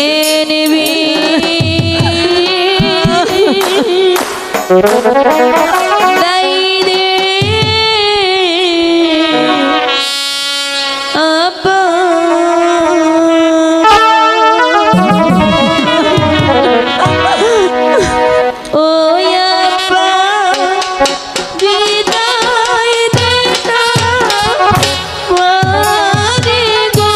নেবি তাই দে আপা ও আপা বিদায় দে না মারে গো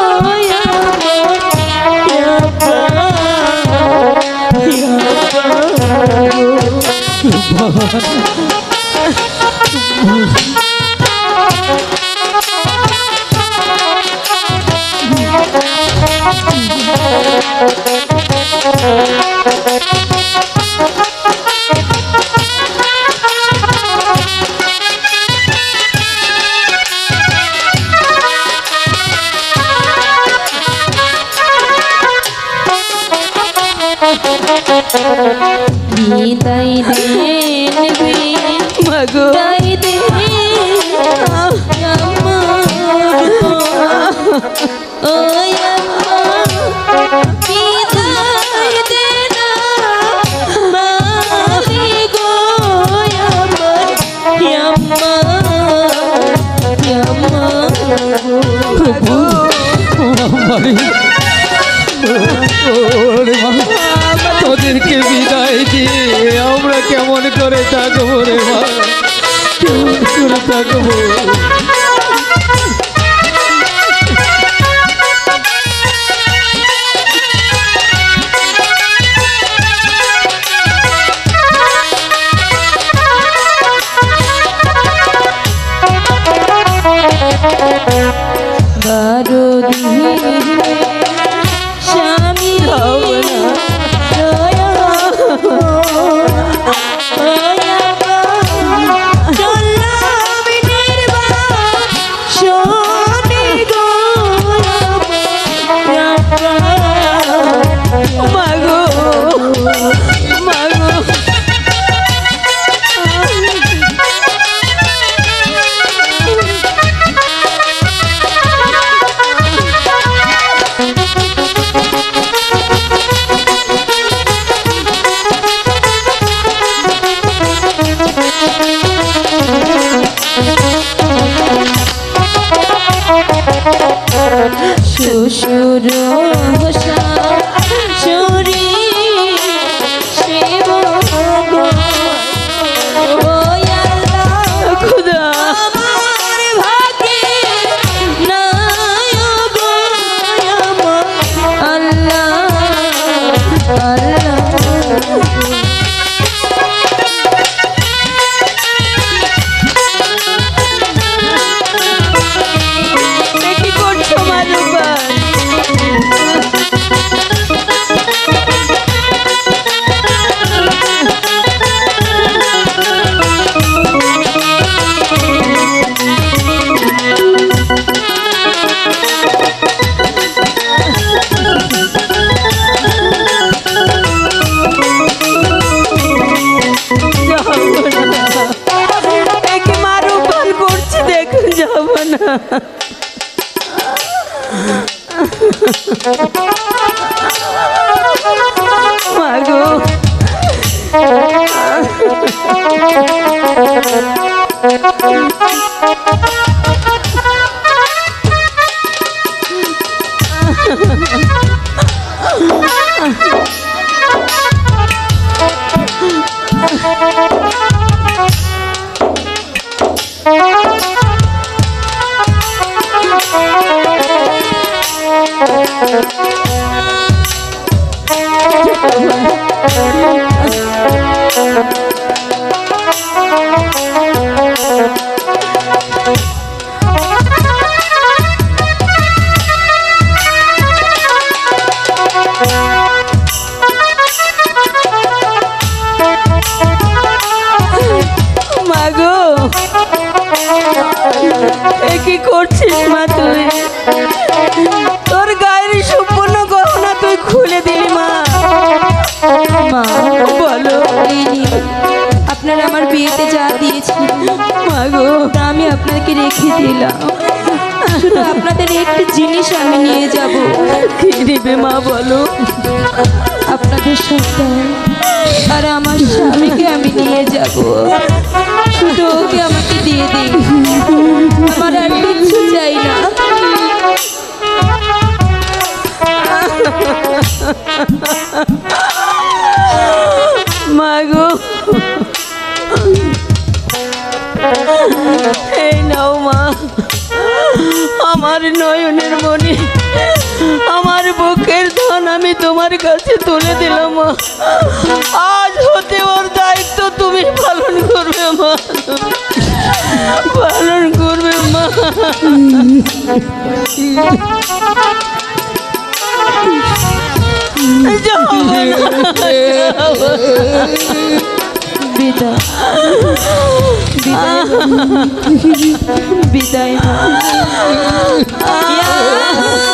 বিদায় দেন মাগো বিদায় দে আম্মা ও আম্মা বিদায় দে না মারে গো আমার আম্মা আম্মা তোদেরকে বিদায় দিয়ে আমরা কেমন করে থাকবো রে মা, কেমন করে থাকবো? বারো দিন স্বামী শ্বশুর শাশুড়ি শিব খুদা আমার ভাগ্যে নাই গো আল্লাহ আল্লাহ মাগো কি করছিস মা তুই? তোর গায়ের সম্পূর্ণ গহনা তুই খুলে দিলি মা। মা বলো, আপনারা আমার বিয়েতে যা দিয়েছেন মা গো, তা আমি আপনাকে রেখে দিলাম। শুধু আপনাদের একটি জিনিস আমি নিয়ে যাব। কি নেবে মা বলো? আপনাদের সন্তান আর আমার স্বামীকে আমি নিয়ে যাব। শুধু ওকে আমাকে দিয়ে দিন, আমার আর কিছু চাই না। মাগো, এই নাও মা, আমার নয়নের মণি, আমার বুকের ধন আমি তোমার কাছে তুলে দিলাম মা। আজ হতে ওর দায়িত্ব তুমি পালন করবে মা, পালন করবে মা। বিদায়, বিদায়, বিদায় মা।